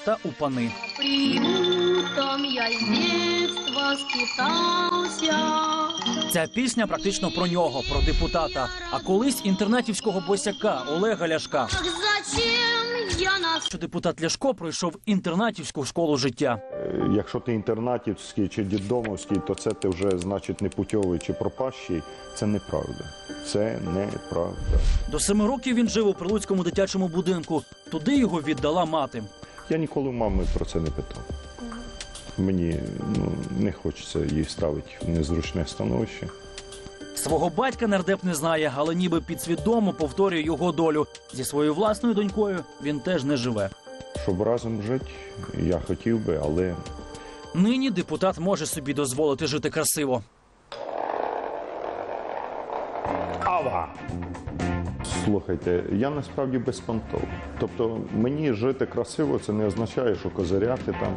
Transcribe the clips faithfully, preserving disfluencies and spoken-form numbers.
та у пани. Приютом я з дитинства скитався. Ця пісня практично про нього, про депутата, а колись інтернатівського босяка Олега Ляшка. Так зачем я нас... Що депутат Ляшко пройшов інтернатівську школу життя. Якщо ти інтернатівський чи діддомовський, то це ти вже, значить, непутьовий чи пропащий. Це неправда. Це неправда. До семи років він жив у Прилуцькому дитячому будинку. Туди його віддала мати. Я ніколи у мами про це не питав. Мені ну, не хочеться її ставити в незручне становище. Свого батька нардеп не знає, але ніби підсвідомо повторює його долю. Зі своєю власною донькою він теж не живе. Щоб разом жити, я хотів би, але... Нині депутат може собі дозволити жити красиво. Ава! Слухайте, я насправді без понтов. Тобто мені жити красиво – це не означає, що козиряти там.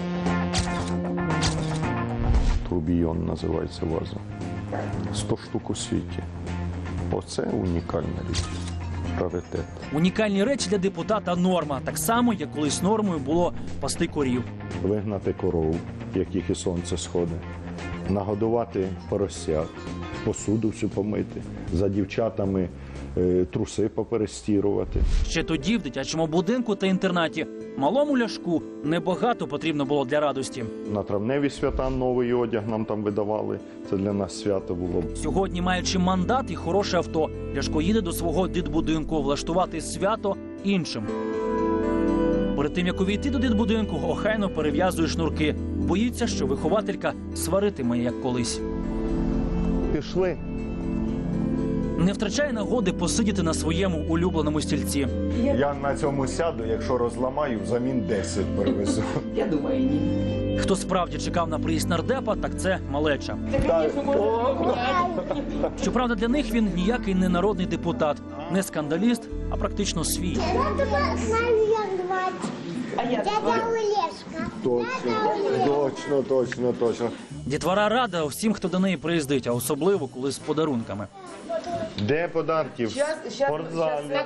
Турбійон називається ваза. Сто штук у світі. Оце унікальна річ. Раритет. Унікальні речі для депутата – норма. Так само, як колись нормою було пасти корів. Вигнати коров, як їх і сонце сходить. Нагодувати поросят, посуду всю помити, за дівчатами е, труси поперестірувати. Ще тоді в дитячому будинку та інтернаті малому Ляшку небагато потрібно було для радості. На травневі свята новий одяг нам там видавали. Це для нас свято було. Сьогодні, маючи мандат і хороше авто, Ляшко їде до свого дитбудинку влаштувати свято іншим. Перед тим, як увійти до дитбудинку, охайно перев'язує шнурки. Боїться, що вихователька сваритиме, як колись. Пішли. Не втрачає нагоди посидіти на своєму улюбленому стільці. Я на цьому сяду, якщо розламаю, взамін десять привезу. Я думаю, ні. Хто справді чекав на приїзд нардепа, так це малеча. Щоправда, для них він ніякий не народний депутат, не скандаліст, а практично свій. Дядя Олешка. Точно, точно, точно, точно. Дітвора рада всім, хто до неї приїздить, а особливо, коли з подарунками. Де подарки? В спортзалі.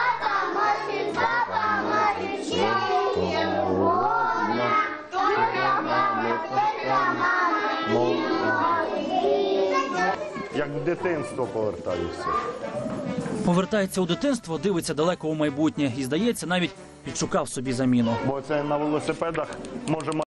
Як в дитинство повертаюся. Повертається у дитинство, дивиться далеко у майбутнє і, здається, навіть підшукав собі заміну. Бо це на велосипедах може